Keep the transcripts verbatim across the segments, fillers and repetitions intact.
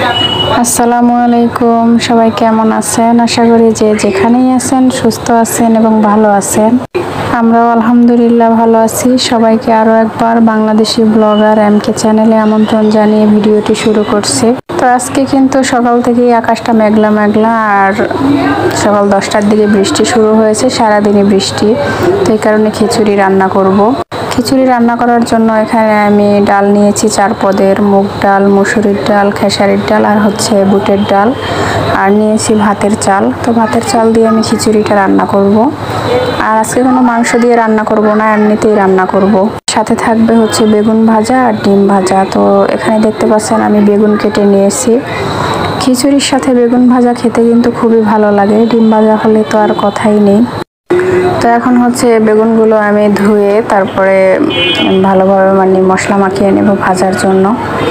আসসালামু আলাইকুম, সবাই কেমন আছেন? আশা করি যে যেখানেই আছেন সুস্থ আছেন এবং ভালো আছেন। আমরাও আলহামদুলিল্লাহ ভালো আছি। সবাইকে আরও একবার বাংলাদেশি ব্লগার এম কে চ্যানেলে আমন্ত্রণ জানিয়ে ভিডিওটি শুরু করছি। তো আজকে কিন্তু সকাল থেকেই আকাশটা মেঘলা মেঘলা, আর সকাল দশটার দিকে বৃষ্টি শুরু হয়েছে, সারাদিনই বৃষ্টি। তো এই কারণে খিচুড়ি রান্না করব। খিচুড়ি রান্না করার জন্য এখানে আমি ডাল নিয়েছি চার পদের, মুগ ডাল, মুসুরির ডাল, খেসারির ডাল আর হচ্ছে বুটের ডাল, আর নিয়েছি ভাতের চাল। তো ভাতের চাল দিয়ে আমি খিচুড়িটা রান্না করব। আর আজকে কোনো মাংস দিয়ে রান্না করব না, এমনিতেই রান্না করব। সাথে থাকবে হচ্ছে বেগুন ভাজা আর ডিম ভাজা। তো এখানে দেখতে পাচ্ছেন আমি বেগুন কেটে নিয়েছি। খিচুড়ির সাথে বেগুন ভাজা খেতে কিন্তু খুবই ভালো লাগে, ডিম ভাজা হলে তো আর কথাই নেই। তো এখন হচ্ছে বেগুনগুলো আমি ধুয়ে তারপরে ভালোভাবে মানে মশলা মাখিয়ে নেব ভাজার জন্য।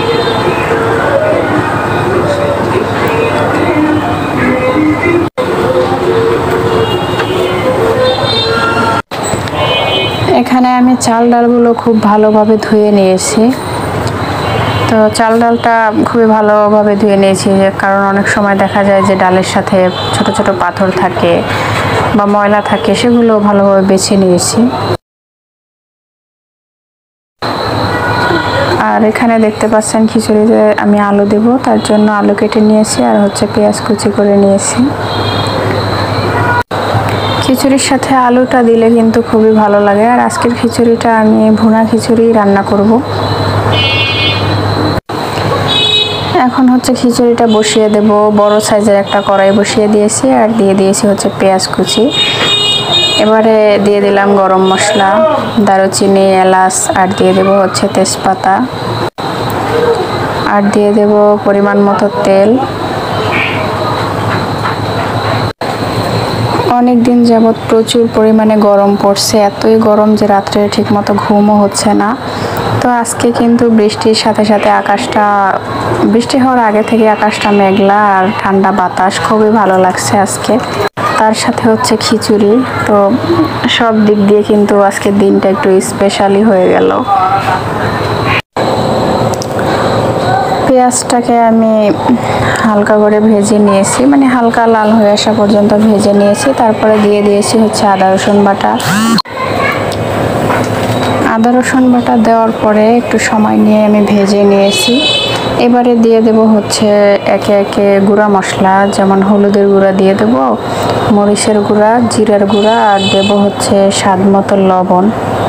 এখানে আমি চাল ডালগুলো খুব ভালোভাবে ধুয়ে নিয়েছি। তো চাল ডালটা খুবই ভালোভাবে ধুয়ে নিয়েছি, কারণ অনেক সময় দেখা যায় যে ডালের সাথে ছোট ছোট পাথর থাকে বা ময়লা থাকে, সেগুলো ভালোভাবে বেছে নিয়েছি। আর এখানে দেখতে পাচ্ছেন খিচুড়িতে আমি আলু দেব, তার জন্য আলু কেটে নিয়েছি আর হচ্ছে পেঁয়াজ কুচি করে নিয়েছি। খিচুড়ির সাথে আলুটা দিলে কিন্তু খুবই ভালো লাগে। আর আজকের খিচুড়িটা আমি ভুনা খিচুড়ি রান্না করব। এখন হচ্ছে খিচুড়িটা বসিয়ে দেব। বড় সাইজের একটা কড়াই বসিয়ে দিয়েছি আর দিয়ে দিয়েছি হচ্ছে পেঁয়াজ কুচি। এবারে দিয়ে দিলাম গরম মশলা, দারুচিনি, এলাচ, আর দিয়ে দেব হচ্ছে তেজপাতা, আর দিয়ে দেব পরিমাণ মতো তেল। অনেক দিন যাবৎ প্রচুর পরিমাণে গরম পড়ছে, এতই গরম যে রাত্রে ঠিকমতো ঘুমও হচ্ছে না। তো আজকে কিন্তু বৃষ্টির সাথে সাথে আকাশটা, বৃষ্টি হওয়ার আগে থেকে আকাশটা মেঘলা আর ঠান্ডা বাতাস, খুবই ভালো লাগছে আজকে। তার সাথে হচ্ছে খিচুড়ি। তো সব দিক দিয়ে কিন্তু আজকের দিনটা একটু স্পেশালি হয়ে গেল। পেঁয়াজটাকে আমি হালকা করে ভেজে নিয়েছি, মানে হালকা লাল হয়ে আসা পর্যন্ত ভেজে নিয়েছি। তারপরে দিয়ে দিয়েছি হচ্ছে আদা রসুন বাটা। আদা রসুন বাটা দেওয়ার পরে একটু সময় নিয়ে আমি ভেজে নিয়েছি। এবারে দিয়ে দেব হচ্ছে একে একে গুঁড়া মশলা, যেমন হলুদের গুঁড়া দিয়ে দেব, মরিচের গুঁড়া, জিরার গুঁড়া, আর দেব হচ্ছে স্বাদ মতো লবণ।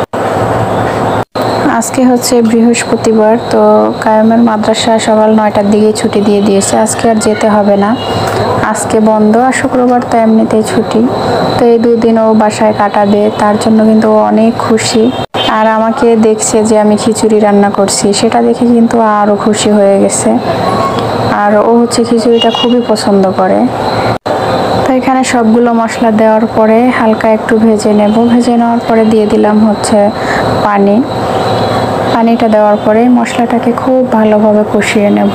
আজকে হচ্ছে বৃহস্পতিবার, তো কায়েমের মাদ্রাসা সকাল নয়টার দিকে ছুটি দিয়ে দিয়েছে। আজকে আর যেতে হবে না, আজকে বন্ধ, আর শুক্রবার তো এমনিতেই ছুটি। তো এই দুই দিন ও বাসায় কাটাবে, তার জন্য কিন্তু ও অনেক খুশি। আর আমাকে দেখছে যে আমি খিচুড়ি রান্না করছি, সেটা দেখে কিন্তু আরও খুশি হয়ে গেছে। আর ও হচ্ছে খিচুড়িটা খুবই পছন্দ করে। তো এখানে সবগুলো মশলা দেওয়ার পরে হালকা একটু ভেজে নেব। ভেজে নেওয়ার পরে দিয়ে দিলাম হচ্ছে পানি। পানিটা দেওয়ার পরে মশলাটাকে খুব ভালোভাবে কষিয়ে নেব।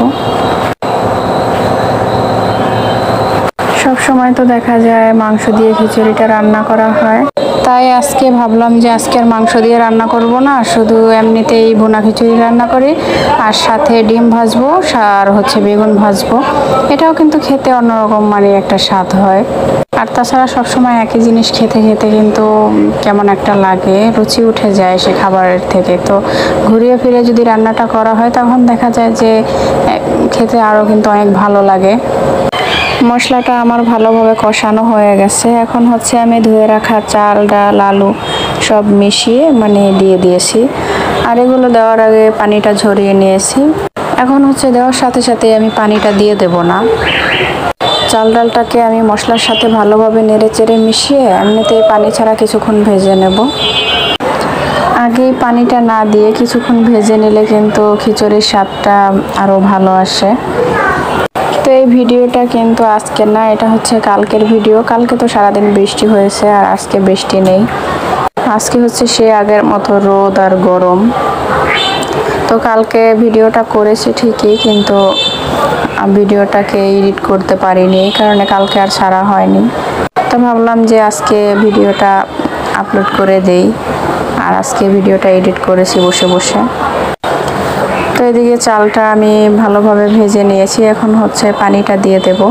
সব সময় তো দেখা যায় মাংস দিয়ে খিচুড়িটা রান্না করা হয়, তাই আজকে ভাবলাম যে আজকে আর মাংস দিয়ে রান্না করব না, শুধু এমনিতেই ভুনা খিচুড়ি রান্না করি, আর সাথে ডিম ভাজবো আর হচ্ছে বেগুন ভাজবো। এটাও কিন্তু খেতে অন্যরকম মানে একটা স্বাদ হয়। আর তাছাড়া সবসময় একই জিনিস খেতে খেতে কিন্তু কেমন একটা লাগে, রুচি উঠে যায় সে খাবারের থেকে। তো ঘুরিয়ে ফিরে যদি রান্নাটা করা হয় তখন দেখা যায় যে খেতে আরও কিন্তু অনেক ভালো লাগে। মশলাটা আমার ভালোভাবে কষানো হয়ে গেছে। এখন হচ্ছে আমি ধুয়ে রাখা চাল, ডাল, আলু সব মিশিয়ে মানে দিয়ে দিয়েছি। আর এগুলো দেওয়ার আগে পানিটা ঝরিয়ে নিয়েছি। এখন হচ্ছে দেওয়ার সাথে সাথে আমি পানিটা দিয়ে দেব না। চাল ডালটাকে আমি মশলার সাথে ভালোভাবে নেড়ে চেড়ে মিশিয়ে এমনিতেই পানি ছাড়া কিছুক্ষণ ভেজে নেব। আগে পানিটা না দিয়ে কিছুক্ষণ ভেজে নিলে কিন্তু খিচুড়ির স্বাদটা আরও ভালো আসে। তো এই ভিডিওটা কিন্তু আজকে না, এটা হচ্ছে কালকের ভিডিও। কালকে তো সারাদিন বৃষ্টি হয়েছে আর আজকে বৃষ্টি নেই। আজকে হচ্ছে সে আগের মতো রোদ আর গরম। তো কালকে ভিডিওটা করেছি ঠিকই, কিন্তু ভিডিওটাকে এডিট করতে পারিনি, এই কারণে কালকে আর ছাড়া হয়নি। তো ভাবলাম যে আজকে ভিডিওটা আপলোড করে দেই, আর আজকে ভিডিওটা এডিট করেছি বসে বসে। তো এদিকে চালটা আমি ভালোভাবে ভেজে নিয়েছি, এখন হচ্ছে পানিটা দিয়ে দেব।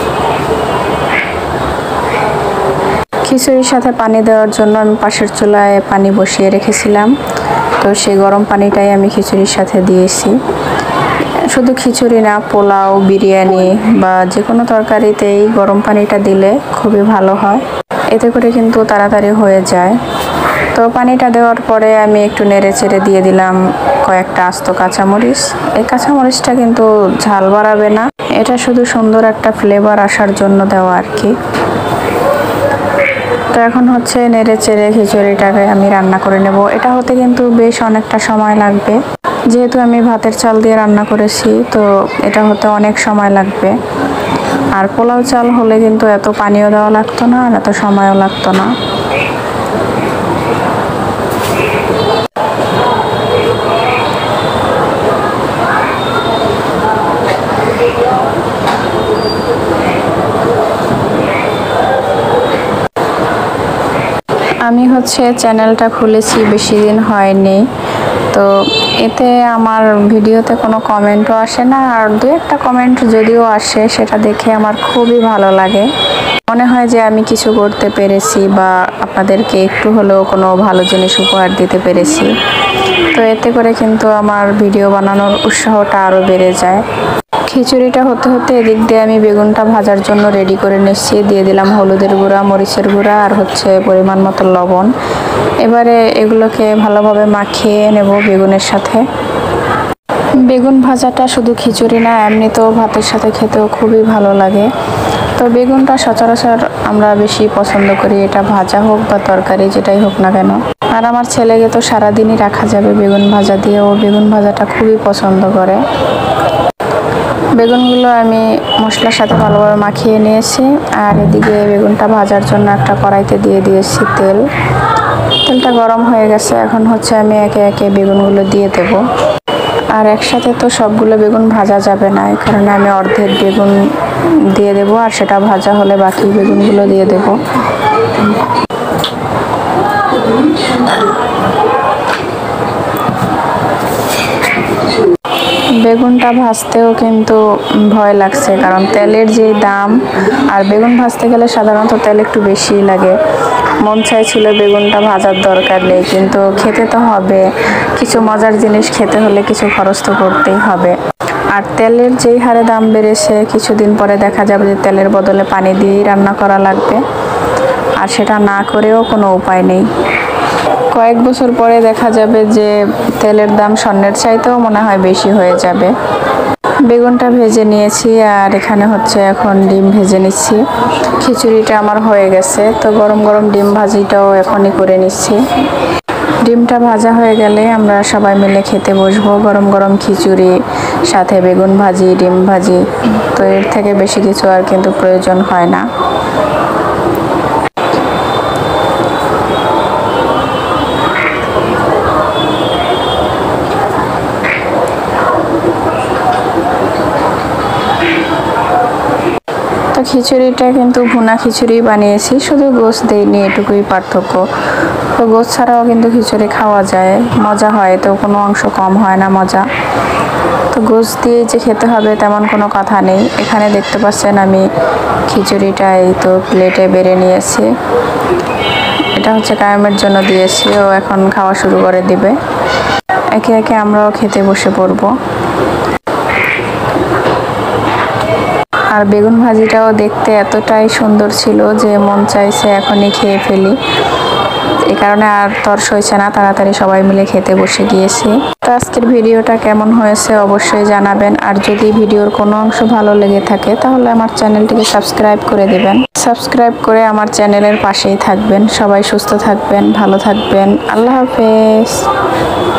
খিচুড়ির সাথে পানি দেওয়ার জন্য আমি পাশের চুলায় পানি বসিয়ে রেখেছিলাম, তো সেই গরম পানিটাই আমি খিচুড়ির সাথে দিয়েছি। শুধু খিচুড়ি না, পোলাও, বিরিয়ানি বা যে কোনো তরকারিতেই গরম পানিটা দিলে খুবই ভালো হয়, এতে করে কিন্তু তাড়াতাড়ি হয়ে যায়। তো পানিটা দেওয়ার পরে আমি একটু নেড়ে চেড়ে দিয়ে দিলাম কয়েকটা আস্ত কাঁচামরিচ। এই কাঁচামরিচটা কিন্তু ঝাল বাড়াবে না, এটা শুধু সুন্দর একটা ফ্লেভার আসার জন্য দেওয়া আর কি। তো এখন হচ্ছে নেড়ে চেড়ে খিচুড়িটাকে আমি রান্না করে নেব। এটা হতে কিন্তু বেশ অনেকটা সময় লাগবে, যেহেতু আমি ভাতের চাল দিয়ে রান্না করেছি, তো এটা হতে অনেক সময় লাগবে। আর পোলাও চাল হলে কিন্তু এত পানিও দেওয়া লাগতো না আর এত সময়ও লাগতো না। আমি হচ্ছে চ্যানেলটা খুলেছি বেশি দিন হয়নি, তো এতে আমার ভিডিওতে কোনো কমেন্টও আসে না, আর দু একটা কমেন্ট যদিও আসে সেটা দেখে আমার খুবই ভালো লাগে। মনে হয় যে আমি কিছু করতে পেরেছি বা আপনাদেরকে একটু হলেও কোনো ভালো জিনিস উপহার দিতে পেরেছি, তো এতে করে কিন্তু আমার ভিডিও বানানোর উৎসাহটা আরও বেড়ে যায়। খিচুড়িটা হতে হতে এদিক দিয়ে আমি বেগুনটা ভাজার জন্য রেডি করে নিচ্ছি। দিয়ে দিলাম হলুদের গুঁড়া, মরিচের গুঁড়া আর হচ্ছে পরিমাণ মতো লবণ। এবারে এগুলোকে ভালোভাবে মাখিয়ে নেব বেগুনের সাথে। বেগুন ভাজাটা শুধু খিচুড়ি না, এমনিতেও ভাতের সাথে খেতেও খুবই ভালো লাগে। তো বেগুনটা সচরাচর আমরা বেশি পছন্দ করি, এটা ভাজা হোক বা তরকারি যেটাই হোক না কেন। আর আমার ছেলেকে তো সারাদিনই রাখা যাবে বেগুন ভাজা দিয়ে, ও বেগুন ভাজাটা খুবই পছন্দ করে। বেগুনগুলো আমি মশলার সাথে ভালোভাবে মাখিয়ে নিয়েছি, আর এদিকে বেগুনটা ভাজার জন্য একটা কড়াইতে দিয়ে দিয়েছি তেল। তেলটা গরম হয়ে গেছে, এখন হচ্ছে আমি একে একে বেগুনগুলো দিয়ে দেব। আর একসাথে তো সবগুলো বেগুন ভাজা যাবে না, এই কারণে আমি অর্ধেক বেগুন দিয়ে দেব, আর সেটা ভাজা হলে বাকি বেগুনগুলো দিয়ে দেব। বেগুনটা ভাজতেও কিন্তু ভয় লাগছে, কারণ তেলের যে দাম, আর বেগুন ভাজতে গেলে সাধারণত তেল একটু বেশিই লাগে। মন চাইছিল বেগুনটা ভাজার দরকার নেই, কিন্তু খেতে তো হবে, কিছু মজার জিনিস খেতে হলে কিছু খরচ তো করতেই হবে। আর তেলের যেই হারে দাম বেড়েছে, কিছুদিন পরে দেখা যাবে যে তেলের বদলে পানি দিয়েই রান্না করা লাগবে, আর সেটা না করেও কোনো উপায় নেই। কয়েক বছর পরে দেখা যাবে যে তেলের দাম স্বর্ণের চাইতেও মনে হয় বেশি হয়ে যাবে। বেগুনটা ভেজে নিয়েছি, আর এখানে হচ্ছে এখন ডিম ভেজে নিচ্ছি। খিচুড়িটা আমার হয়ে গেছে, তো গরম গরম ডিম ভাজিটাও এখনই করে নিচ্ছি। ডিমটা ভাজা হয়ে গেলে আমরা সবাই মিলে খেতে বসবো। গরম গরম খিচুড়ি সাথে বেগুন ভাজি, ডিম ভাজি, তো এর থেকে বেশি কিছু আর কিন্তু প্রয়োজন হয় না। তো খিচুড়িটা কিন্তু ভুনা খিচুড়ি বানিয়েছি, শুধু গোশ দেইনি, এটুকুই পার্থক্য। তো গোশ ছাড়াও কিন্তু খিচুড়ি খাওয়া যায়, মজা হয়, তো কোনো অংশ কম হয় না মজা। তো গোশ দিয়ে যে খেতে হবে তেমন কোনো কথা নেই। এখানে দেখতে পাচ্ছেন আমি খিচুড়িটা এই তো প্লেটে বেড়ে নিয়েছি, এটা হচ্ছে কায়েমের জন্য দিয়েছি, ও এখন খাওয়া শুরু করে দিবে। একে একে আমরাও খেতে বসে পড়বো। আর বেগুন ভাজিটাও দেখতে এতটাই সুন্দর ছিল যে মন চাইছে এখনই খেয়ে ফেলি, এই কারণে আর তর সইছে না, তাড়াতাড়ি সবাই মিলে খেতে বসে গিয়েছি। তো আজকের ভিডিওটা কেমন হয়েছে অবশ্যই জানাবেন, আর যদি ভিডিওর কোনো অংশ ভালো লেগে থাকে তাহলে আমার চ্যানেলটিকে সাবস্ক্রাইব করে দেবেন। সাবস্ক্রাইব করে আমার চ্যানেলের পাশেই থাকবেন। সবাই সুস্থ থাকবেন, ভালো থাকবেন। আল্লাহ হাফেজ।